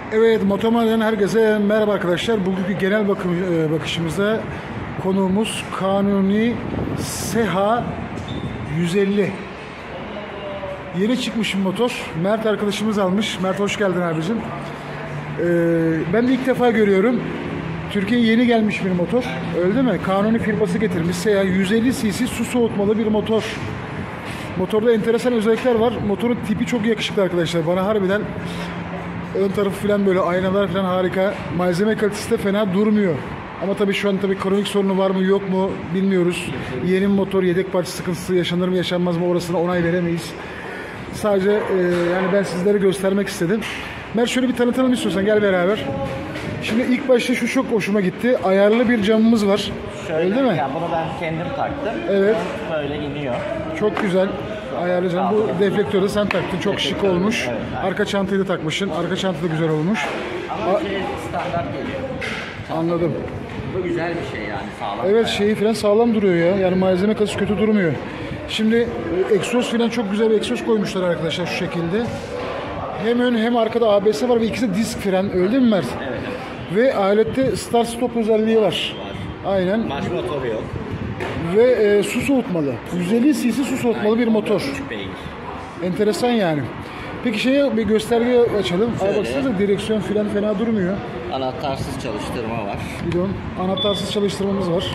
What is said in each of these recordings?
Evet, Motomanya'dan herkese merhaba arkadaşlar. Bugünkü genel bakışımızda konuğumuz Kanuni Seha 150. Yeni çıkmış bir motor. Mert arkadaşımız almış. Mert hoş geldin abicim. Ben de ilk defa görüyorum. Türkiye'ye yeni gelmiş bir motor. Öyle değil mi? Kanuni firması getirmiş. Seha 150 cc su soğutmalı bir motor. Motorda enteresan özellikler var. Motorun tipi çok yakışıklı arkadaşlar. Bana harbiden ön tarafı falan böyle aynalar falan harika. Malzeme kalitesi de fena durmuyor. Ama tabii şu an kronik sorunu var mı yok mu bilmiyoruz. Yeni motor yedek parça sıkıntısı yaşanır mı yaşanmaz mı orasına onay veremeyiz. Sadece yani ben sizlere göstermek istedim. Mert şöyle bir tanıtalım istiyorsan gel beraber. Şimdi ilk başta şu çok hoşuma gitti. Ayarlı bir camımız var. Şöyle, öyle değil mi? Yani bunu ben kendim taktım. Evet. Böyle iniyor. Çok güzel. Ayarlı cam. Bu deflektörü de sen taktın. Çok şık olmuş. Evet, arka çantayı da takmışsın. Arka çanta da güzel olmuş. Ama standart geliyor. Anladım. Bu güzel bir şey yani sağlam. Evet şeyi falan sağlam duruyor ya. Yani malzeme kalitesi kötü durmuyor. Şimdi egzoz falan çok güzel bir egzoz koymuşlar arkadaşlar şu şekilde. Hem ön hem arkada ABS var ve ikisi de disk fren. Öyle değil mi Mert? Evet. Ve alette start stop özelliği var. Aynen. Marş motoru yok. Ve su soğutmalı. 150 cc su soğutmalı bir motor. Enteresan yani. Peki şeye bir gösterge açalım. Abi baksanıza direksiyon falan fena durmuyor. Anahtarsız çalıştırma var. Bidon. Anahtarsız çalıştırmamız var.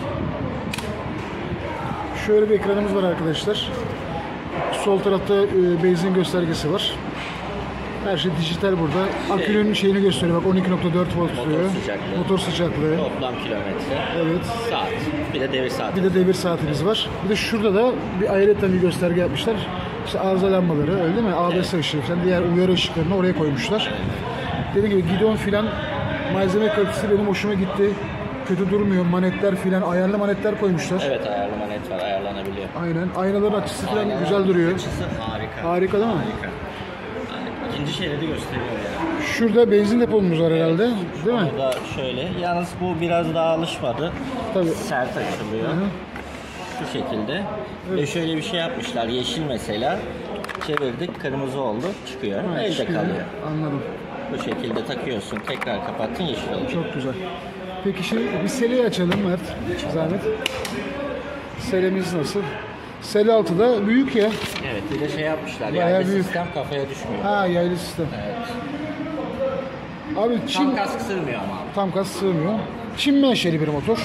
Şöyle bir ekranımız var arkadaşlar. Sol tarafta benzin göstergesi var. Her şey dijital burada. Akünün şeyini gösteriyor. Bak 12.4 volt tutuyor. Motor sıcaklığı. Toplam kilometre. Evet. Saat. Bir de devir saati. Bir de devir saatimiz var. Bir de şurada da bir ayrıca bir gösterge yapmışlar. İşte arıza lambaları öyle değil mi? ABS ışığı falan diğer uyarı ışıklarını oraya koymuşlar. Dediğim gibi gidon filan malzeme kalitesi benim hoşuma gitti. Kötü durmuyor. Manetler filan ayarlı manetler koymuşlar. Evet ayarlı manet var. Ayarlanabiliyor. Aynen. Aynaların açısı filan güzel duruyor. Açısı harika. Harika değil mi? Harika. Yani ikinci şeridi gösteriyor yani. Şurada benzin depomuz var herhalde. Değil mi? Burada şöyle. Yalnız bu biraz daha alışmadı. Tabii. Sert açılıyor. Hı-hı. Şu şekilde. Evet. Ve şöyle bir şey yapmışlar. Yeşil mesela. Çevirdik. Kırmızı oldu. Çıkıyor. Evet, Elde kalıyor. Anladım. Bu şekilde takıyorsun. Tekrar kapattın. Yeşil oluyor. Çok güzel. Peki şimdi bir seleyi açalım Mert. Zahmet. Selemiz nasıl? Sele altı da büyük ya. Evet. Bir de şey yapmışlar. Bayağı Yaylı büyük. sistem kafaya düşmüyor. Ha yaylı sistem. Evet. Abi Çin Tam kask sığmıyor ama. tam kas sığmıyor. Çin menşeli bir motor.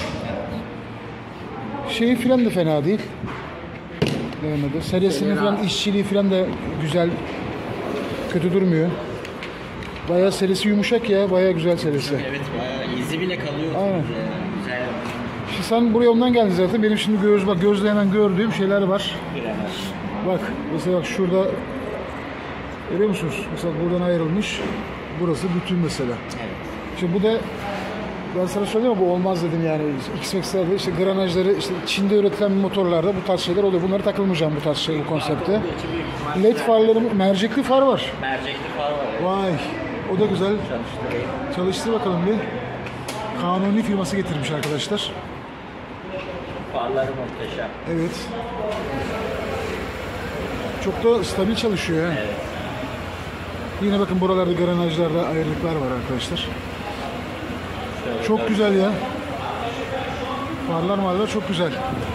Şeyi filan da fena değil. Beğenmedim. Serisinin filan işçiliği filan da güzel. Kötü durmuyor. Bayağı serisi yumuşak ya. Bayağı güzel serisi. Evet bayağı izi bile kalıyor. Aynen. Güzel. Şimdi sen buraya ondan geldin zaten. Benim şimdi gözle hemen gördüğüm şeyler var. Frenaj. Bak mesela bak şurada görüyor musunuz? Mesela buradan ayrılmış. Burası bütün mesela. Evet. Şimdi bu da ben sana söyleyeyim ama bu olmaz dedim yani. X-Max'lerde işte granajları işte Çin'de üretilen motorlarda bu tarz şeyler oluyor. Bunları takılmayacağım bu tarz şey bu konsepte. LED farlarım, mercekli far var. Mercekli far var. Evet. Vay. O da güzel. Çalıştırayım. Çalıştır bakalım bir. Kanuni firması getirmiş arkadaşlar. Farları muhteşem. Evet. Çok da stabil çalışıyor ha. Evet. Yine bakın buralarda granajlarda ayrılıklar var arkadaşlar. Şöyle Çok güzel ya. Farlar çok güzel.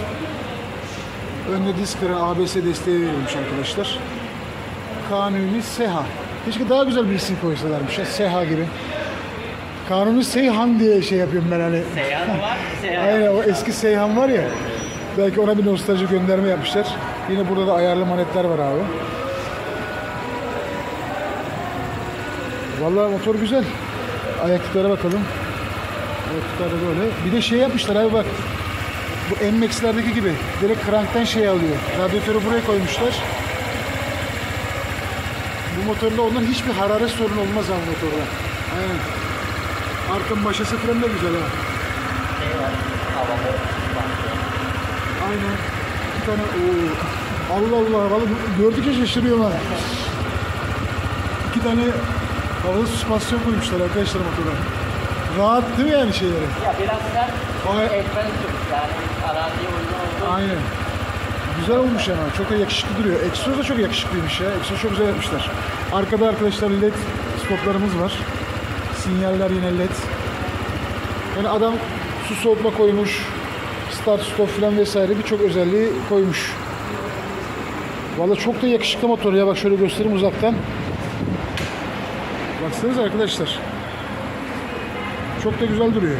Önde disk fren ABS desteği verilmiş arkadaşlar. Kanuni Seha. Keşke daha güzel bir isim koysalarmış ya. Seha gibi. Kanuni Seyhan diye şey yapıyorum ben hani. Seyhan var. Seyhan. Aynen o eski Seyhan var ya. Belki ona bir nostalji gönderme yapmışlar. Yine burada da ayarlı manetler var abi. Vallahi motor güzel. Ayaklıklara bakalım. Ayaklıklar da böyle. Bir de şey yapmışlar abi bak. Bu NMAX'lerdeki gibi. Direkt crank'ten şey alıyor. Radyatörü buraya koymuşlar. Bu motorda ondan hiçbir hararet sorunu olmaz abi motorda. Aynen. Arka maşası falan da güzel ha. Şey var. Havalı. Aynen. Bir tane Allah Allah vallahi gördükçe şaşırıyorum ha. 2 tane havalı süspansiyon koymuşlar arkadaşlar motora. Rahat değil mi yani şeyleri? Ya biraz sert. Ay- Adventure yani araziye uygun olduğu. Aynen. Güzel olmuş ama çok da yakışıklı duruyor. Egzoz da çok yakışıklıymış ya. Egzoz çok güzel yapmışlar. Arkada arkadaşlar LED stoplarımız var. Sinyaller yine led. Yani adam su soğutma koymuş. Start stop falan vesaire birçok özelliği koymuş. Vallahi çok da yakışıklı motor ya. Bak şöyle göstereyim uzaktan. Baksanıza arkadaşlar. Çok da güzel duruyor.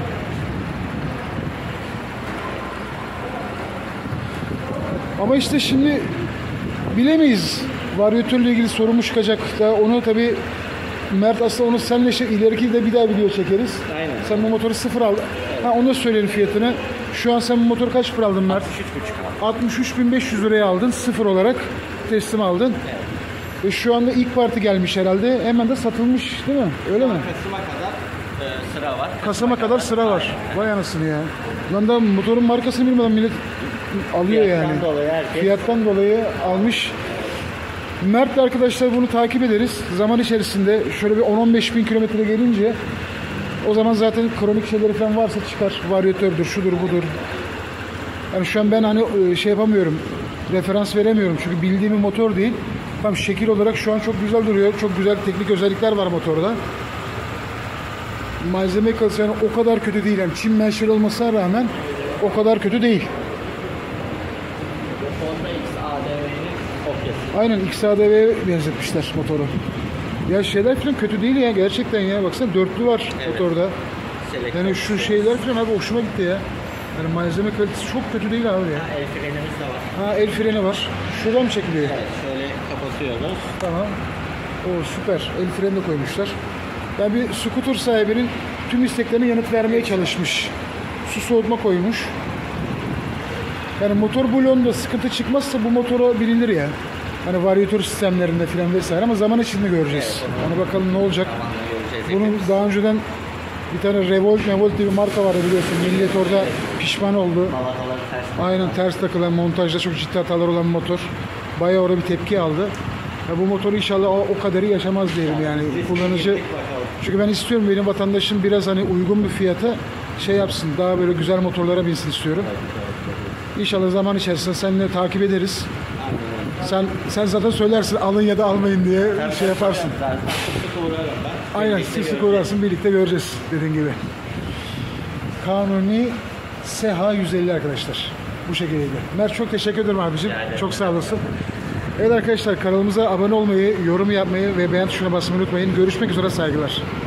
Ama işte şimdi bilemeyiz. Varyatörle ilgili sorun mu çıkacak da onu tabi Mert aslında onu senle ileriki de bir daha video çekeriz. Aynen. Sen bu motoru sıfır aldın. Evet. Ha, onu da söyleyelim fiyatını. Şu an sen bu motoru kaç para aldın Mert? 63.500 liraya aldın. Sıfır olarak teslim aldın. Evet. Ve şu anda ilk parti gelmiş herhalde. Hemen de satılmış değil mi? Öyle mi? Kasım'a kadar sıra var. Kasım'a kadar sıra var. Vay anasını ya. Lan da motorun markasını bilmeden millet alıyor Fiyattan yani. dolayı herkes. Fiyattan dolayı almış. Mert'le arkadaşlar bunu takip ederiz. Zaman içerisinde şöyle bir 10-15 bin kilometre gelince o zaman zaten kronik şeyleri falan varsa çıkar. Varyatördür, şudur budur. Yani şu an ben hani şey yapamıyorum. Referans veremiyorum. Çünkü bildiğim bir motor değil. Tam şekil olarak şu an çok güzel duruyor. Çok güzel teknik özellikler var motorda. Malzeme kalitesi yani o kadar kötü değil. Yani Çin menşeli olmasına rağmen o kadar kötü değil. Honda XADV'nin kopyası. Aynen XADV'ye benzetmişler motoru. Ya şeyler falan kötü değil ya gerçekten ya. Baksana dörtlü var Evet. motorda. Selektör. Yani şu şeyler falan abi hoşuma gitti ya. Yani malzeme kalitesi çok kötü değil abi ya. El frenimiz de var. Ha el freni var. Şuradan mı çekiliyor? Evet, şöyle kapatıyoruz. Tamam. O süper. El freni de koymuşlar. Yani bir scooter sahibinin tüm isteklerine yanıt vermeye çalışmış. Su soğutma koymuş. Yani motor bloğunda sıkıntı çıkmazsa bu motora binilir ya. Hani varyatör sistemlerinde filan vesaire ama zaman içinde göreceğiz. Evet, Hani bakalım ne olacak. Zamanla göreceğiz. Bunun hepimiz. daha önceden bir tane Revolt diye bir marka vardı biliyorsun. Millet orada pişman oldu. Balataları ters. Aynen ters takılan montajda çok ciddi hatalar olan bir motor. Bayağı orada bir tepki aldı. Ya bu motoru inşallah o kaderi yaşamaz diyelim yani kullanıcı. Çünkü ben istiyorum benim vatandaşım biraz hani uygun bir fiyata şey yapsın. Daha böyle güzel motorlara binsin istiyorum. İnşallah zaman içerisinde seninle takip ederiz. Sen zaten söylersin alın ya da almayın diye şey yaparsın. Zaten sık sık uğrarım ben. Aynen Birlikte sık sık göreceğiz. uğrarsın birlikte göreceğiz dediğin gibi. Kanuni SH 150 arkadaşlar. Bu şekildeydi. Mert çok teşekkür ederim abicim. Rica ederim. Çok sağ olasın. Evet arkadaşlar kanalımıza abone olmayı, yorum yapmayı ve beğen tuşuna basmayı unutmayın. Görüşmek üzere saygılar.